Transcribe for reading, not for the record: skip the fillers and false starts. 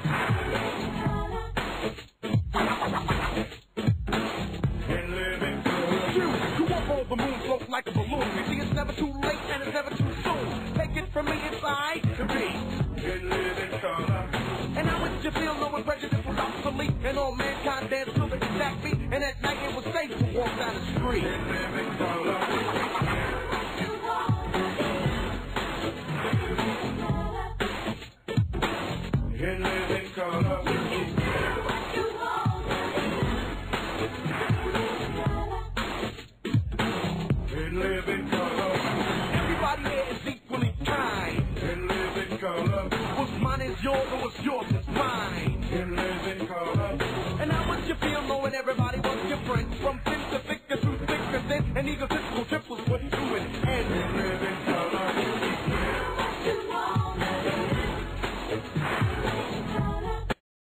The moon floats like a balloon. You see, it's never too late and it's never too soon. Take it from me, it's I to be. You live in color. And how would you feel knowing prejudice was obsolete and all mankind danced to the exact beat? And at night it was safe to walk down the street. You live in color. You live in color. Live in color. Everybody here is equally kind. And live in color. What's mine is yours, and what's yours is mine. And live in color. And how would you feel knowing everybody was different? From thin to thicker to thicker thin, an egotistical trip was put to an end. And live in color.